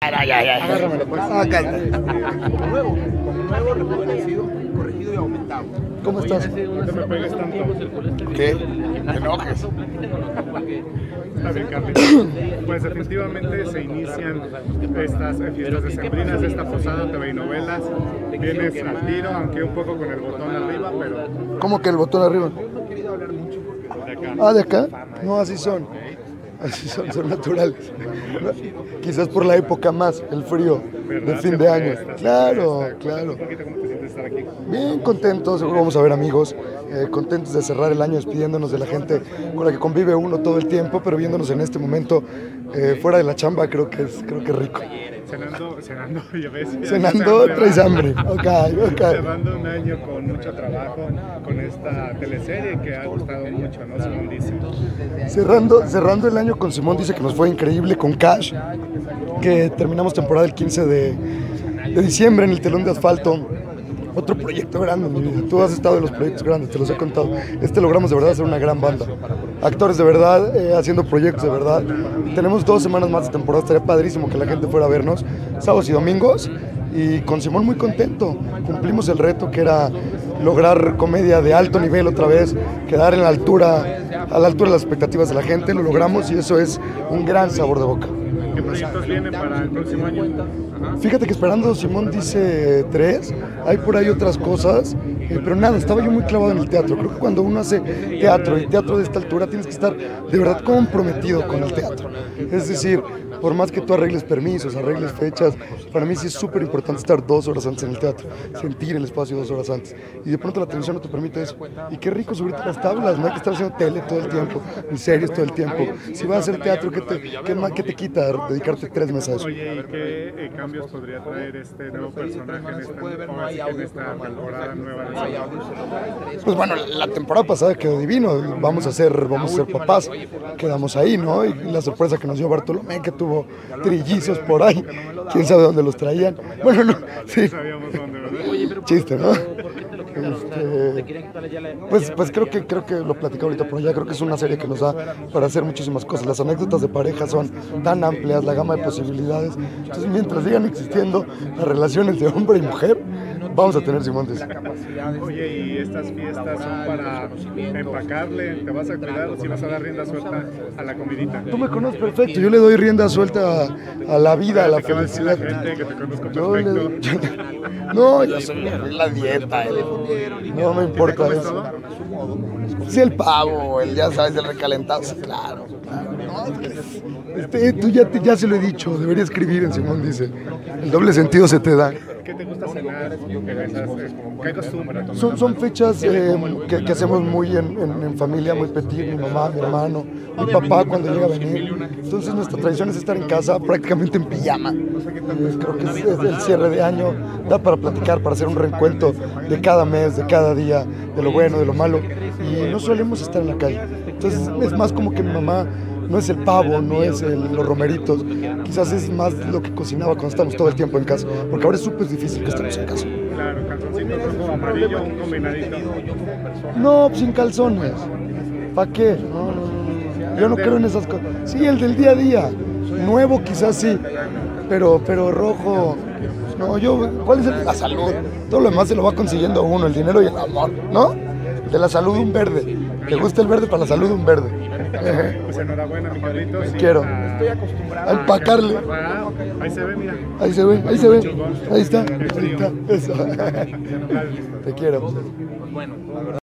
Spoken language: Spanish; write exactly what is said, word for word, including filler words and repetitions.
Ay, ay, ay. Agárramelo, pues. Acá está. Como nuevo, como nuevo, rejuvenecido, corregido y aumentado. ¿Cómo estás? No te me pegues tanto. ¿Qué? ¿Te enojes? Está bien, Carlitos. Pues definitivamente se inician estas fiestas decembrinas, esta posada, T V y novelas. Vienes al tiro, aunque un poco con el botón arriba, pero ¿Cómo que el botón arriba? No he querido hablar mucho porque de acá. Ah, ¿de acá? No, así son. Así son, son naturales. Quizás por la época más, el frío de ¿Verdad? fin Se de año. presta, se Claro, presta. claro. Un poquito, ¿cómo te sientes estar aquí? Bien contentos, seguro vamos a ver amigos, eh, contentos de cerrar el año despidiéndonos de la gente con la que convive uno todo el tiempo, pero viéndonos en este momento eh, fuera de la chamba, creo que es, creo que es rico. Cenando, cenando, ya ves. Cenando, traes hambre. Ok, ok. Cerrando un año con mucho trabajo, con esta teleserie que ha gustado mucho, ¿no? Simón dice. Cerrando, cerrando el año con Simón dice que nos fue increíble con Cash, que terminamos temporada el quince de, de diciembre en el Telón de Asfalto. Otro proyecto grande, mi vida. Tú has estado en los proyectos grandes, te los he contado. Este logramos de verdad hacer una gran banda. Actores de verdad, eh, haciendo proyectos de verdad. Tenemos dos semanas más de temporada, estaría padrísimo que la gente fuera a vernos, sábados y domingos. Y con Simón muy contento. Cumplimos el reto que era lograr comedia de alto nivel otra vez, quedar en la altura, a la altura de las expectativas de la gente. Lo logramos y eso es un gran sabor de boca. ¿Qué proyectos vienen para el próximo año? Ajá. Fíjate que esperando, Simón dice tres, hay por ahí otras cosas, eh, pero nada, estaba yo muy clavado en el teatro. Creo que cuando uno hace teatro y teatro de esta altura tienes que estar de verdad comprometido con el teatro. Es decir, por más que tú arregles permisos, arregles fechas, para mí sí es súper importante estar dos horas antes en el teatro, sentir el espacio dos horas antes. Y de pronto la televisión no te permite eso. Y qué rico subirte a las tablas, no hay que estar haciendo tele todo el tiempo, ni series todo el tiempo. Si vas a hacer teatro, ¿qué te, qué más, qué te quita dedicarte tres meses a eso? Oye, ¿y qué eh, cambios podría traer este nuevo personaje en esta, ahora sí que en esta temporada nueva de Simón? Pues bueno, la temporada pasada quedó divino, vamos a ser, vamos a ser papás, quedamos ahí, ¿no? Y la sorpresa que nos dio Bartolomé, que tuvo trillizos por ahí, quién sabe dónde los traían. Bueno, no, sí, Sabíamos dónde, ¿verdad? chiste, ¿no? Este, pues, pues creo que creo que lo platicé ahorita, pero ya creo que es una serie que nos da para hacer muchísimas cosas. Las anécdotas de pareja son tan amplias, la gama de posibilidades. Entonces, mientras sigan existiendo las relaciones de hombre y mujer, vamos a tener Simón dice. Oye, ¿y estas fiestas son para empacarle? ¿Te vas a cuidar o si vas a dar rienda suelta a la comidita? Tú me conoces perfecto, yo le doy rienda suelta a, a la vida, a la ¿Qué va a decir la felicidad. gente que te conozco Yo le- perfecto? yo- no, yo soy la dieta, el- no me importa comes eso. todo? Sí, el pavo, el ya sabes, el recalentado, sí, claro, claro. No, es que, este, tú ya, te- ya se lo he dicho, debería escribir en Simón dice, el doble sentido se te da. ¿Qué te gusta cenar? ¿Qué besas? ¿Qué costumbre? Son, son fechas eh, que, que hacemos muy en, en- en familia, muy petit, mi mamá, mi hermano, mi papá cuando llega a venir. Entonces nuestra tradición es estar en casa prácticamente en pijama. Eh, creo que es, es el cierre de año, da para platicar, para hacer un reencuentro de cada mes, de cada día, de lo bueno, de lo malo. Y no solemos estar en la calle. Entonces es más como que mi mamá no es el pavo, no es el- los romeritos, quizás es más lo que cocinaba cuando estamos todo el tiempo en casa, porque ahora es súper difícil que estemos en casa. Claro, calzoncito rojo, amarillo, un combinadito. No, sin calzones. ¿Para qué? No, no, no. Yo no creo en esas cosas. Sí, el del día a día. Nuevo quizás sí, pero, pero rojo. No, yo, ¿cuál es el de la salud? Todo lo demás se lo va consiguiendo uno, el dinero y el amor, ¿no? De la salud un verde. ¿Te gusta el verde? Para la salud un verde. Pues enhorabuena, mi Carlitos. Sí, Quiero. a- Estoy acostumbrado. A empacarle. Ah, ahí se ve, mira. Ahí se ve, ahí se ve. Ahí está, ahí está. Eso. Te quiero.